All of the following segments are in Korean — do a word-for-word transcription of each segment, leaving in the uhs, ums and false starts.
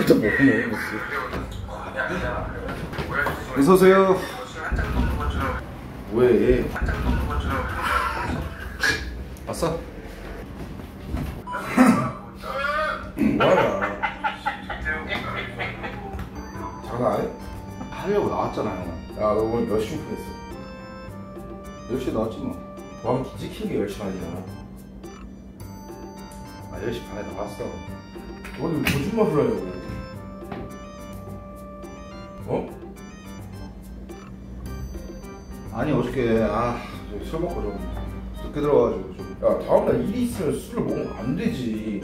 또 먹는 거지. 어서오세요. 왜? 왔어? 뭐하냐? 장난 안 해? 하려고 나왔잖아요. 야, 너 오늘 몇 시 오픈했어? 열 시에 나왔지 뭐. 뭐 하면 뒤지키는 게 열 시 반이잖아. 아, 열 시 반에 나왔어. 너는 거짓말을 하려고. 어? 아니, 어저께, 아, 술 먹고 좀 늦게 들어가가지고 좀. 야, 다음날 일이 있으면 술을 먹으면 안 되지.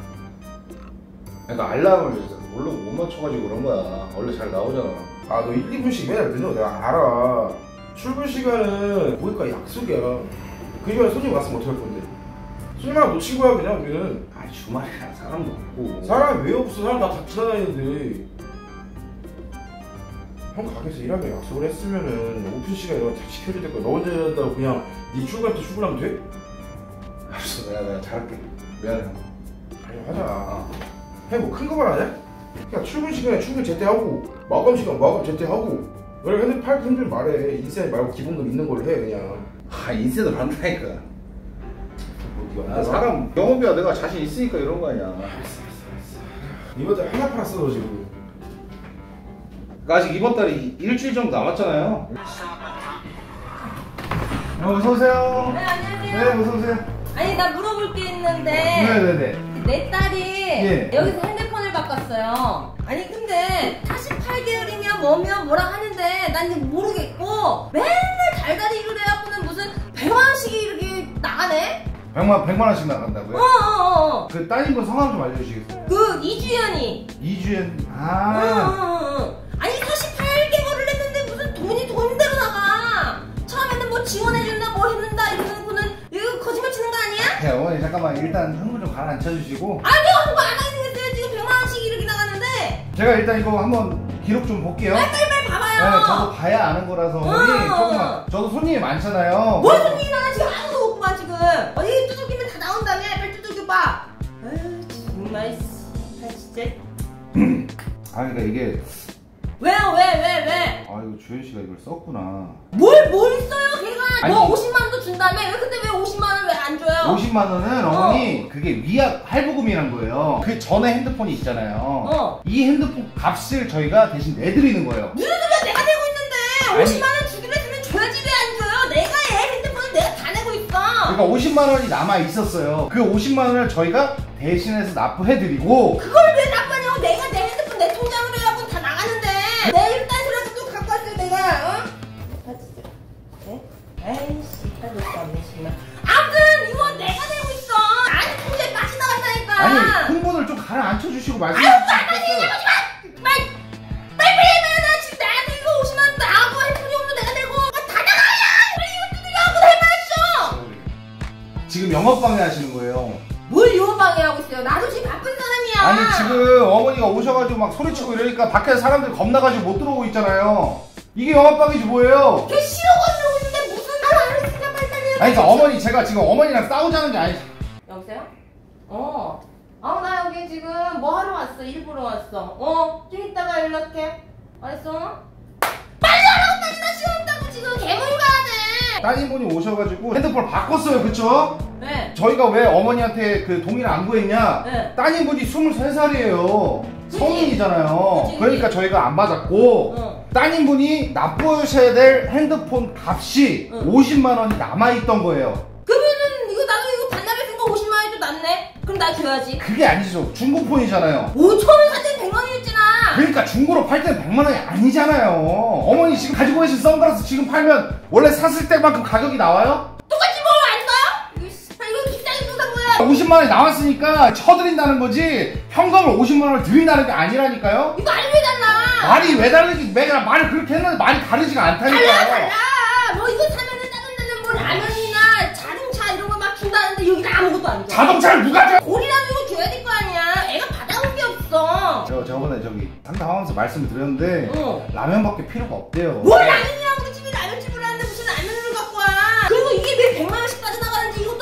그러니까 알람을 모르고 못 맞춰가지고 그런 거야. 원래 잘 나오잖아. 아, 너 일, 이 분씩 매일 늦어. 내가 알아. 출근 시간은 거기까지 약속이야. 그 시간에 손님 왔으면 어떡할 건데? 손님하고 놓친 거야 그냥 우리는. 아, 주말이라 사람도 없고. 사람이 왜 없어? 사람 다 다 지나다니는데. 형 가게에서 일하면 약속을 했으면은 오픈 시간에 너 다 지켜줘야 될 거야. 너 혼자 일한다고 그냥 네 출근할 때 출근하면 돼? 알았어, 내가 내가 잘할게. 미안해. 아니, 하자. 해 뭐 큰 거 말 하냐? 그냥 출근 시간에 출근 제때하고 마감 시간 마감 제때하고. 너네 핸드폰 팔 힘들 말해. 인센 말고 기본금 있는 걸로 해 그냥. 아, 인센을 한다니까. 뭐, 아, 사람 영업이야. 내가 자신 있으니까 이런 거 아니야. 알았어, 알았어, 알았어. 이번 달 하나 팔았어 너 지금. 아직 이번 달이 일주일 정도 남았잖아요. 어, 어서오세요. 네, 안녕하세요. 네, 어서오세요. 아니, 나 물어볼 게 있는데. 네네네. 내 딸이 예. 여기서 핸드폰을 바꿨어요. 아니, 근데 사십팔 개월이면 뭐면 뭐라 하는데 난 이제 모르겠고 맨날 달달이 일을 해갖고는 무슨 백만 원씩이 이렇게 나가네? 백만, 백만 원씩 나간다고요? 어어어. 그 따님분 성함 좀 알려주시겠어요? 그 이주연이. 이주연. 아. 어어어. 아니, 사십팔 개월을 했는데 무슨 돈이 돈대로 나가. 처음에는 뭐 지원해준다 뭐 했는다 이러고는 이거 거짓말 치는 거 아니야? 네, 어머니 잠깐만 일단 흥분 좀 가라앉혀주시고. 아니, 내가 그거 안 하게 생겼어요. 지금 백만 원씩 이렇게 나가는데. 제가 일단 이거 한번 기록 좀 볼게요. 빨리빨리 봐봐요. 네, 저도 봐야 아는 거라서 어머니 어. 조금만. 저도 손님이 많잖아요. 뭘 손님이 많아? 지금 아무도 없구만 지금. 어디 두들기면 다 나온다며. 빨리 두들겨봐. 아유 정말 아 진짜. 아, 그러니까 이게. 왜요? 왜? 왜? 왜? 아, 이거 주현 씨가 이걸 썼구나. 뭘, 뭘 써요? 걔가 아니, 너 오십만 원도 준다며? 왜 근데 왜 오십만 원 왜 안 줘요? 오십만 원은 어머니 어. 그게 위약 할부금이란 거예요. 그 전에 핸드폰이 있잖아요. 어. 이 핸드폰 값을 저희가 대신 내드리는 거예요. 무슨 소리야? 내가 내고 있는데. 오십만 원 주기로 했으면 줘야지 왜 안 줘요? 내가 얘 핸드폰을 내가 다 내고 있어. 그러니까 오십만 원이 남아 있었어요. 그 오십만 원을 저희가 대신해서 납부해드리고. 그걸 왜 납부하냐고. 내가 내 핸드폰 내 통장으로 해갖고 다 나가는데. 내 일단 소리라도 또 갖고 왔어요 내가. 어? 아 진짜. 네? 에이씨 팔도 없네 정말. 아무튼 이거 내가 내고 있어. 아니 통장에 빠져나간다니까. 아니 흥분을 좀 가라앉혀주시고 말씀해 주세요. 아유 말만 얘기하지 마. 빨리 빨리 빨리 나 지금 나한테 이거 오십만 원 나하고 핸드폰이 없는 내가 내고 다 나가야. 빨리 이거 뜯으려고 할 말이죠. 지금 영업방해 하시는 거예요. 뭘 영업방해하고 있어요. 나도 지금 바쁜 사람이야. 아니 지금 어머니가 오셔가지고 막 소리치고 이러니까 밖에서 사람들 겁나가지고 못 들어오고 있잖아요. 이게 영업방해지 뭐예요? 걔 싫어가지고 있는데 무슨 말을 했으니까 빨리 빨리. 아니 그러니까 어머니 제가 지금 어머니랑 싸우자는 게 아니. 여보세요? 어. 어, 나 여기 지금 뭐 하러 왔어? 일부러 왔어. 어, 좀 이따가 연락해. 알았어? 빨리 하라고 빨리 나 시간 없다고 지금 개물 가야 돼. 따님분이 오셔가지고 핸드폰을 바꿨어요, 그쵸? 네. 저희가 왜 어머니한테 그 동의를 안 구했냐? 네. 따님분이 스물세 살이에요. 그치? 성인이잖아요. 그치, 그러니까 그치. 저희가 안 받았고 어. 따님분이 납부하셔야 될 핸드폰 값이 응. 오십만 원이 남아있던 거예요. 그러면은 이거 나도 이거 반납했으니까 오십만 원이 또 남네? 그럼 나 줘야지. 그게 아니죠. 중고폰이잖아요. 오천 원 살 때는 백만 원이었잖아. 그러니까 중고로 팔 때는 백만 원이 아니잖아요. 어머니 지금 가지고 계신 선글라스 지금 팔면 원래 샀을 때만큼 가격이 나와요? 똑같이 뭐 안 써요? 이거, 이거 비싸게 또 산 거야. 오십만 원이 나왔으니까 쳐드린다는 거지 현금을 오십만 원을 드린다는 게 아니라니까요? 이거 말이 왜 달라? 말이 왜 다르지? 내가 말을 그렇게 했는데 말이 다르지가 않다니까요. 달라 달라. 뭐 이거 사면은 다른 데는 뭐 라면이나 자동차 이런 거 막 준다는데 여기는 아무것도 안 줘. 자동차를 누가 줘? 골이라도 이거 줘야 될 거 아니야. 애가 받아온 게 없어. 저 저번에 저기 상담하면서 말씀을 드렸는데 어. 라면밖에 필요가 없대요. 뭘 라면이라고 우리 집에 라면집을 하는데 무슨 라면을 갖고 와. 그리고 이게 왜 백만 원씩 빠져나가는지 이것도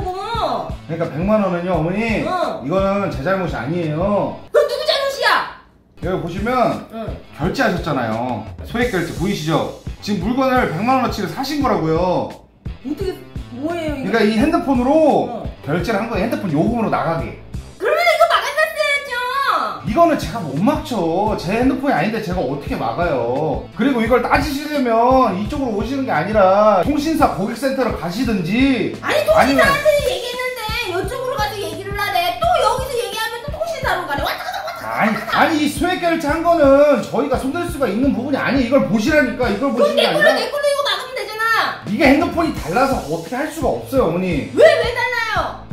알아보고. 그러니까 백만 원은요 어머니 어. 이거는 제 잘못이 아니에요. 그럼 누구 잘못이야? 여기 보시면 응. 결제하셨잖아요. 소액 결제 보이시죠? 지금 물건을 백만 원어치를 사신 거라고요. 어떻게 뭐예요 이게? 그러니까 이 핸드폰으로 어. 결제를 한 거예요. 핸드폰 요금으로 나가게. 그러면 이거 막아놨어야죠. 이거는 제가 못 막죠. 제 핸드폰이 아닌데 제가 어떻게 막아요. 그리고 이걸 따지시려면 이쪽으로 오시는 게 아니라 통신사 고객센터로 가시든지. 아니 통신사한테 얘기했는데 이쪽으로 가서 얘기를 하래. 또 여기서 얘기하면 또 통신사로 가래. 왔다 갔다 왔다 갔다. 아니, 아니 이 소액 결제한 거는 저희가 손댈 수가 있는 부분이 아니에요. 이걸 보시라니까. 이걸 보시는 게 내 걸로 아니라 내 걸로 이거 막으면 되잖아. 이게 핸드폰이 달라서 어떻게 할 수가 없어요, 어머니. 왜 왜 달라요?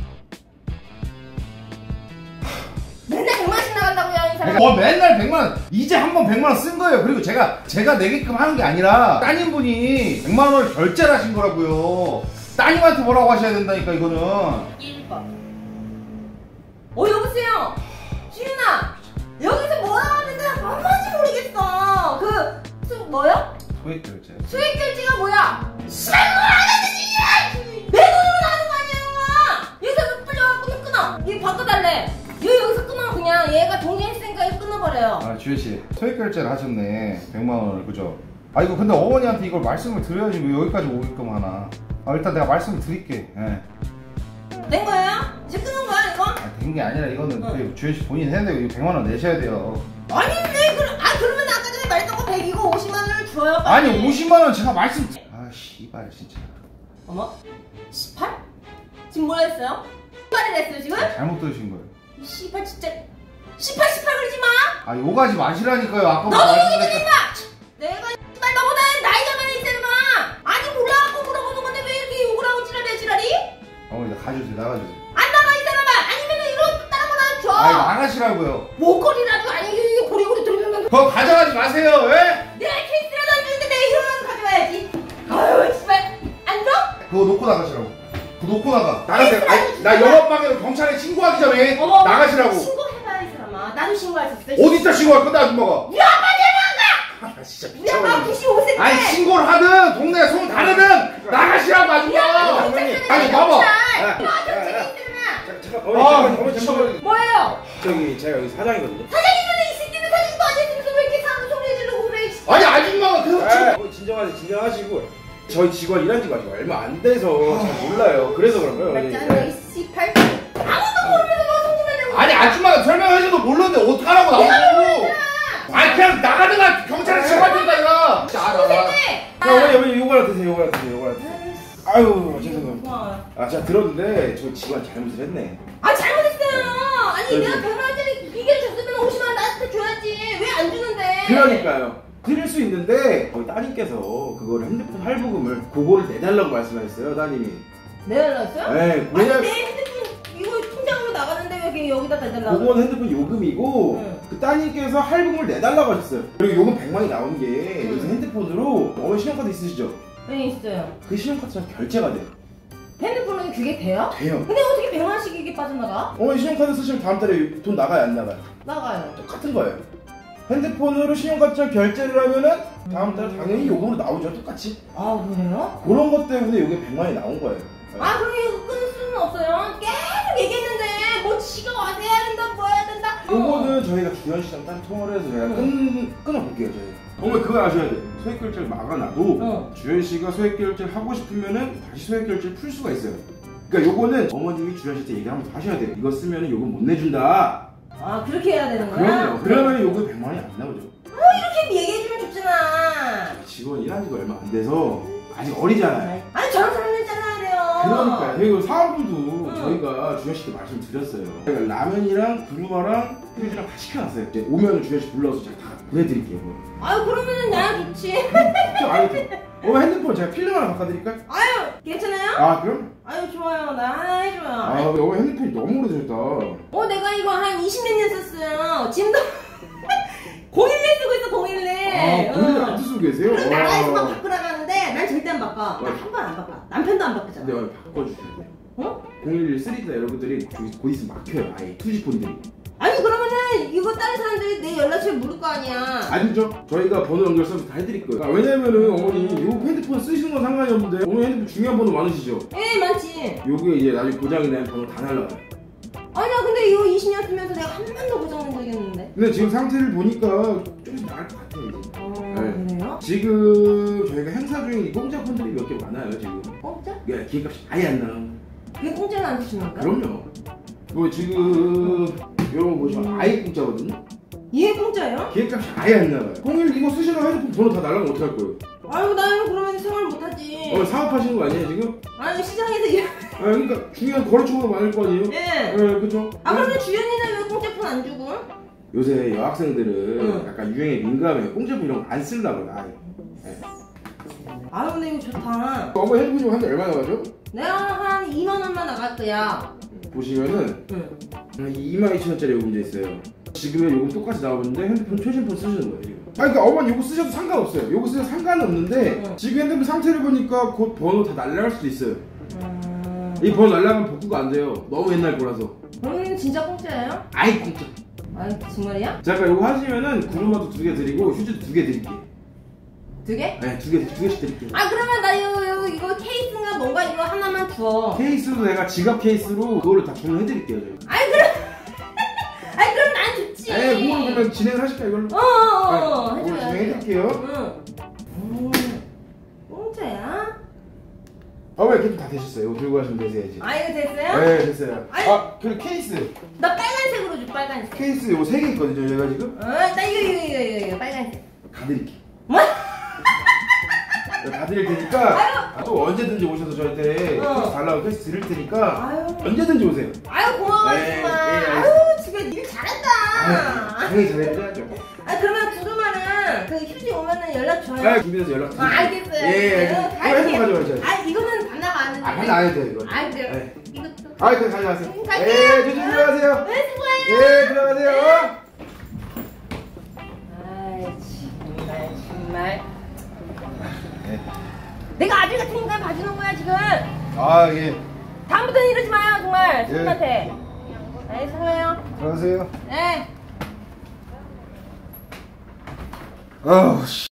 맨날 백만 원씩 나간다고요 이 사람. 어, 맨날 백만 원. 이제 한 번 백만 원 쓴 거예요. 그리고 제가 제가 내게끔 하는 게 아니라 따님분이 백만 원을 결제를 하신 거라고요. 따님한테 뭐라고 하셔야 된다니까 이거는. 일 번. 어 여보세요. 지윤아. 여기서 뭐라고 하는지 뭔지 모르겠어. 그 수, 뭐요? 소액 결제. 수익 결제가 뭐야? 씨발 그걸 안 하는지! 내 돈으로 나는 거 아니야! 여기서 풀려갖고 끊어! 이거 바꿔달래! 얘 여기서 끊어 그냥. 얘가 동의했으니까 이거 끊어버려요. 아, 주혜씨 소액 결제를 하셨네. 백만 원을. 그죠? 아, 이거 근데 어머니한테 이걸 말씀을 드려야지 왜 여기까지 오게끔 하나. 아, 일단 내가 말씀을 드릴게. 예. 된 거예요? 이제 끊은 거야 이거? 아, 된 게 아니라 이거는 어. 그 주혜씨 본인 해야 되고 이거 백만 원 내셔야 돼요. 아니 왜 그럼 아 그러면 아까 전에 말했던 거 백이고 오십만 원을 줘요 빨리. 아니 오십만 원 제가 말씀. 아, 씨발 진짜. 어머? 십팔? 지금 뭐라 했어요? 십팔을 했어요 지금? 잘못 들으신 거예요. 이 씨발 진짜 십팔 십팔 그러지 마! 아, 요가지 마시라니까요. 아까부터 너도 말씀드렸잖아. 욕이지 마! 내가 씨발 너보다 나이가 많이 있잖아. 아직 몰라갖고 물어보는 건데 왜 이렇게 욕을 하고 지랄이야 지랄이? 어머니 나 가주세요. 나가주세요. 안 나가 이 사람아. 아니면 이거 다른 거 나한테 줘. 아니 나가시라고요. 목걸이라도 아니 이거 고리고리 들으면 그거 가져가지 마세요. 왜? 내가 케이스라도 안 주는데 내가 이런 거 가져와야지. 아유 씨발 안 줘? 그거 놓고 나가시라고. 그거 놓고 나가. 나가세요. 아니, 나 영업방해로 경찰에 신고하기 전에 어머, 나가시라고. 신고해봐 이 사람아. 나도 신고할 수 있어. 어디다 신고할 건데 아줌마가? 우리 아빠 대박아. 아, 진짜 우리 아빠 구십오 세인데. 아니 신고를 하든 동네 손 다르든 나가시라고 아줌마. 아니 봐봐. 잠깐, 아, 어머니, 어머니, 잠깐만. 뭐예요? 저기 제가 여기 사장이거든요. 사장님은 이 새끼는 사장님도 안 했으면서 왜 이렇게 사람 소리 지르고 그래? 아니 아줌마가 계속 지금. 아, 어머니 진정하세요, 진정하시고. 저희 직원 일한 지가 아직 얼마 안 돼서 잘 몰라요. 그래서 그런 거예요. 어머니. 맞잖아 이 씨팔. 아무도 모르면서 너 성질내려고. 아니 아줌마가 설명해줘도 몰랐는데 어떡하라고 나오고. 아니 그냥 나가든가 경찰에 신고하든가 이거. 진짜 알아. 네. 야, 어머니, 어머니 요거 하나 드세요, 요거 하나 드세요, 요거 하나 드세요. 아유, 죄송해요. 고마워요. 아, 제가 들었는데 저 직원 잘못을 했네. 아 잘못했어요. 아니 저기- 내가 백만 원짜리 기계를 줬으면 오십만 원 나한테 줘야지. 왜 안 주는데? 그러니까요. 드릴 수 있는데 저희 따님께서 그거를 핸드폰 할부금을 그거를 내달라고 말씀하셨어요, 따님이. 내달랐어요? 네, 아니 왜냐 내 핸드폰 이거 통장으로 나가는데 왜 이렇게 여기다 대달라고? 그건 핸드폰 요금이고 응. 그 따님께서 할부금을 내달라고 하셨어요. 그리고 요금 백만이 나오는 게 요새 핸드폰으로 어머니 신용카드 있으시죠? 네 있어요. 그 신용카드랑 결제가 돼요. 핸드폰은 그게 돼요? 돼요. 근데 어떻게 백만 원씩 이게 빠져나가? 어머니 신용카드 쓰시면 다음 달에 돈 나가요, 안 나가요? 나가요. 똑같은 거예요. 핸드폰으로 신용카드랑 결제를 하면은 다음 달에 당연히 요금으로 나오죠, 똑같이. 아 그래요? 그런 것 때문에 요게 백만이 나온 거예요. 아 그럼 이거 끊을 수는 없어요. 계속 얘기했는데 뭐 지가 와서 해야 된다 뭐 해야 된다. 요거는 저희가 주현 씨랑 따로 통화를 해서 제가 끊, 끊어볼게요, 저희. 어머니 그거 아셔야 돼요. 소액 결제를 막아놔도 어. 주현 씨가 소액 결제를 하고 싶으면은 다시 소액 결제를 풀 수가 있어요. 그러니까 요거는 어머님이 주현 씨한테 얘기를 한번 더 하셔야 돼요. 이거 쓰면은 요금 못 내준다. 아 그렇게 해야 되는 거야? 그럼요. 그러면 요금 백만 원이 안 나오죠. 이렇게 얘기해주면 좋잖아. 직원 일한 지가 얼마 안 돼서 아직 어리잖아요. 아니 저런 사람들 잘라야 돼요. 그러니까요. 그리고 사은품도 응. 저희가 주현 씨도 말씀드렸어요. 저희가 라면이랑 두루마랑 휴지랑 다 시켜놨어요. 이제 오면은 주현 씨 불러서 제가 다 보내드릴게요. 아유 그러면은 나야 좋지. 알겠죠? 어, 핸드폰 제가 필름 하나 바꿔드릴까요? 아유 괜찮아요? 아, 그럼? 아유 좋아요. 나 하나 해줘요. 아, 여기 핸드폰이 너무 오래되셨다. 어 내가 이거 한 이십몇 년 썼어요. 지금도 공일일 쓰고 있어 공일일. 아, 본인이 안 쓰고 계세요? 그럼 나라에서만 와. 바꾸라 가는데 난 절대 안 바꿔. 나 한 번 안 바꿔. 남편도 안 바꾸잖아. 근데 오늘 바꿔주셔야 돼요. 어? 공일일 쓰리다 여러분들이 저기 곧 있으면 막혀요. 아예 투지폰들이. 아니 그러면은 이거 다른 사람들이 내 연락처를 물을 거 아니야. 아니죠? 저희가 번호 연결 서비스 다 해드릴 거예요. 아, 왜냐면은 어머니 요 핸드폰 쓰시는 건 상관이 없는데 어머니 핸드폰 중요한 번호 많으시죠? 예 많지. 요게 이제 나중에 고장이 나면 번호 다 날라가요. 아니 나 근데 이거 이십 년 쓰면서 내가 한 번도 고장낸 적이 없는데. 근데 지금 상태를 보니까 좀 나을 것 같아요 이제. 어 네. 그래요? 지금 저희가 행사 중에 이 공짜 폰들이 몇 개 많아요 지금. 공짜? 야 기획값이 아예 안 나와. 그게 공짜는 안 쓰십니까? 그럼요. 뭐 지금 이런 거 보시면 아예 공짜거든요. 이게 공짜예요? 기획값이 아예 안 나와요. 공일 이거 쓰시다가 핸드폰 번호 다 날라가면 어떡할 거예요? 아유 나 이거 그러면 생활 못하지. 어, 사업하시는 거 아니에요 지금? 아니 시장에서 일. 아 그러니까 중요한 거래처가 많을 거 아니에요? 예. 네, 그쵸? 아 그러면 주연이는 왜 공짜폰 안 주고? 요새 여학생들은 응. 약간 유행에 민감해요. 공짜폰 이런 거 안 쓰려고요 아예. 네. 아유 근데 이거 좋다. 어머 핸드폰 좀 한 달 얼마 나가죠? 내가 한 이만 원만 나갈 거야. 보시면은 응. 이만 이천 원짜리 요금제 있어요. 지금의 요금 똑같이 나오는데 핸드폰 최신폰 쓰시는 거예요 지금. 아 그러니까 어머니 요거 쓰셔도 상관없어요. 요거 쓰셔도 상관은 없는데 응. 지금 핸드폰 상태를 보니까 곧 번호 다 날라갈 수도 있어요. 음... 이 번호 날라가면 복구가 안 돼요. 너무 옛날 거라서. 그러면 진짜 공짜예요? 아이 공짜. 아니 정말이야? 잠깐 요거 하시면은 구루마도 두 개 드리고 휴지도 두 개 드릴게요. 두 개? 네, 두 개, 두 개씩 드릴게요. 아 그러면 나 이거 이거, 이거 케이스인가 뭔가 이거 하나만 줘. 케이스도 내가 지갑 케이스로 그거를 다 주문해 드릴게요. 저희. 아이 그럼 아이 그럼 난 좋지. 에, 그걸로 그러면 진행을 하실까요 이걸로? 어어어 네, 그걸로 해줘야지. 진행해드릴게요. 응. 음, 공짜야? 어머니 케이크 다 되셨어요. 이거 들고 가시면 되세요 이제. 아 이거 됐어요? 네, 됐어요. 아니. 아, 그리고 케이스. 나 빨간색으로 줘 빨간색. 케이스 요거 세 개 있거든요, 제가 지금. 어, 나 이거 이거 이거 이거, 이거 빨간색. 다 드릴게요. 뭐? 다 드릴 테니까 아유. 아, 또 언제든지 오셔서 저한테 어. 케이스 달라고 케이스 드릴 테니까 아유. 언제든지 오세요. 아유 고마워 네, 정말. 네, 아유 집에 일 잘한다. 아유, 당연히 잘해드려야죠. 아 그러면 구두만은 그 휴지 오면은 연락 줘요. 아, 준비돼서 연락 드릴게요. 아, 알겠어요. 예, 예. 응, 이거 핸드폰 가져가야죠. 아 이거는 반납 안 해도 아, 하나 안 해도 돼요, 이거. 아 그래요. 네. 이것도. 아, 그럼 가져가세요. 응, 갈게요. 예, 조심히 들어가세요. 네 수고해요. 예, 들어가세요. 아이 정말 정말. 예. 내가 아들 같은 인간 봐주는 거야 지금. 아, 예. 다음부터는 이러지 마요 정말 예. 손님한테. 네 수고해요. 들어가세요. 네. 아우 씨.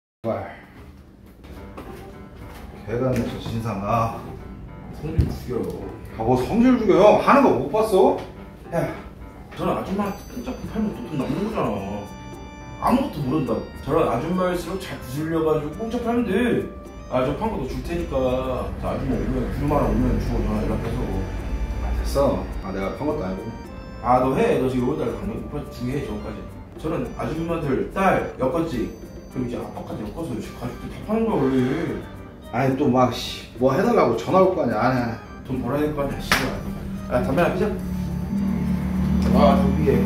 개같네 저 진상. 아, 성질 죽여. 아, 뭐 성질 죽여. 하는 거 못 봤어? 야, 저런 아줌마한테 끈적끈 팔면 돈 남는 거잖아. 아무것도 모른다. 저런 아줌마일수록 잘 구슬려가지고 공짜 팔면 돼. 아, 저 판 거 너 줄 테니까. 자, 아줌마 오면, 구름하나 오면 주고 전화 연락해서. 아 됐어. 아 내가 판 것도 아니고. 아, 너 해. 너 지금 오늘 한번 못 팔, 두개 해, 저거까지. 저런 아줌마들, 딸, 여건지, 그리고 이제 아빠까지 엮어서 가족들 다 파는 거야, 원래. 아니 또 막 씨 뭐 해달라고 전화 올 거 아니야. 아니 아니. 돈 벌어야 될 거 아니야, 씨발. 아, 담배 하나 피자. 아, 저 위에.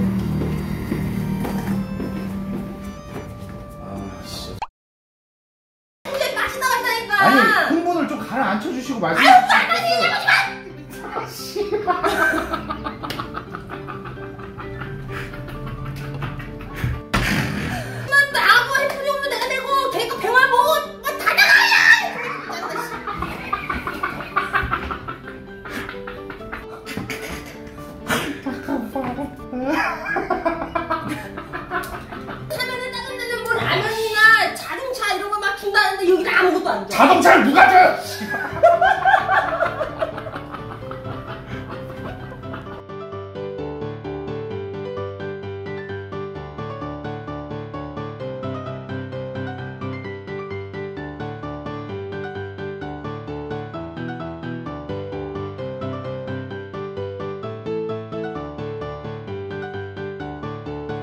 아 씨. 이제 맛이 나왔다니까. 아니 흥분을 좀 가라앉혀 주시고 말씀. 아유 빨간색이냐고 만 나하고 핸드폰이 오면 내가 내고 걔가 병원 보고 다 나가야. 사면은 다른 데는 뭐 라면이나 자동차 이런 거 막 준다는데 여기는 아무것도 안 줘. 자동차를 누가 줘!